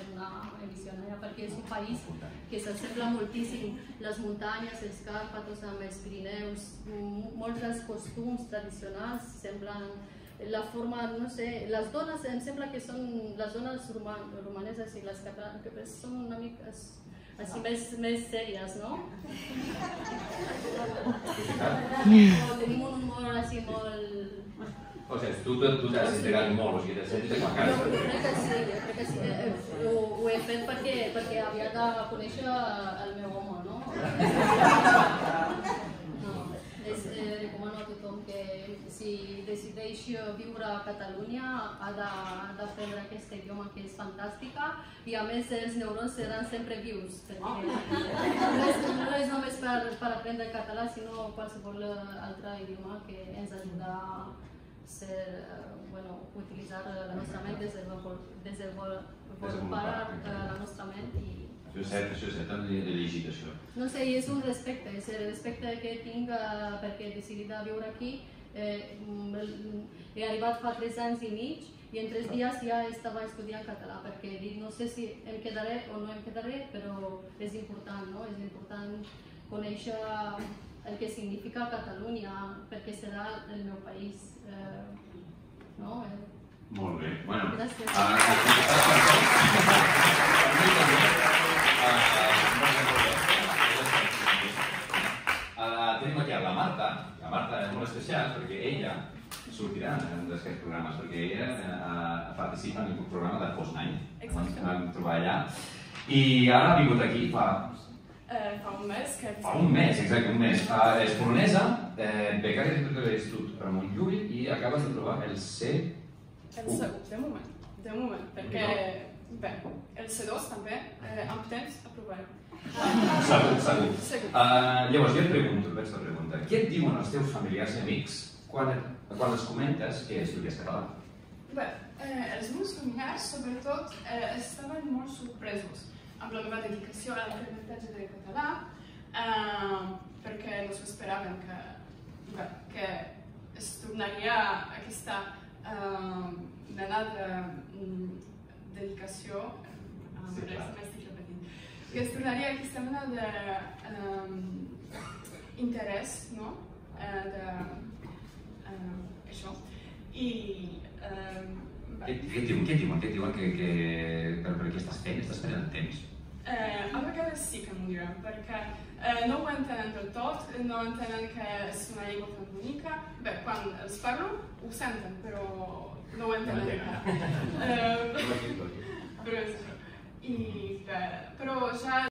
fer una emissió allà, perquè és un país que s'assembla moltíssim, les muntanyes, els Càrpatos amb els Pirineus, molts dels costums tradicionals semblen, la forma, no sé, les dones em sembla que són les dones romaneses i les catalanes, que són una mica així més sèries, no? Tenim un humor així molt... O sigui, tu t'has integrat molt, o sigui, t'has sentit com a casa. Jo crec que sí. Ho he fet perquè havia de conèixer el meu home, no? Recomano a tothom que si decideix viure a Catalunya ha d'aprendre aquest idioma que és fantàstica i a més els neurons seran sempre vius perquè no és només per aprendre català sinó qualsevol altre idioma que ens ajuda a utilitzar la nostra ment, desenvolupar la nostra ment i... Això és cert, hem llegit això. No sé, és un respecte, és el respecte que tinc perquè he decidit viure aquí. He arribat fa 3 anys i mig i en 3 dies ja estava estudiant català perquè dic, no sé si em quedaré o no em quedaré, però és important, no? És important conèixer el que significa Catalunya perquè serà el meu país. No? Molt bé, bueno. Gràcies. Tenim aquí la Marta. La Marta és molt especial perquè ella sortirà en un d'aquests programes, perquè ella participa en un programa de Poznany. Vam trobar allà. I ara ha vingut aquí fa un mes. Fa un mes, exacte, un mes. És polonesa, becària de l'Institut Ramon Llull i acabes de trobar el C1. El C1, de moment, perquè bé, el C2 també, amb temps aprovarem. Segur. Llavors, jo et pregunto, vaig la pregunta, què et diuen els teus familiars i amics quan els comentes que estudies català? Bé, els meus familiars, sobretot, estaven molt sorpresos amb la meva dedicació a l'aprenentatge de català, perquè no s'ho esperaven que es tornaria aquesta mena de dedicació, que es tornaria aquesta mena d'interès, no? Això. I... Què et diuen? Què et diuen que per què estàs fent? Estàs perdent temps? A vegades sí que m'ho diran, perquè no ho entenen del tot, no entenen que és una llengua tan bonica. Bé, quan els parlo ho senten, però no ho entenen encara. Però ja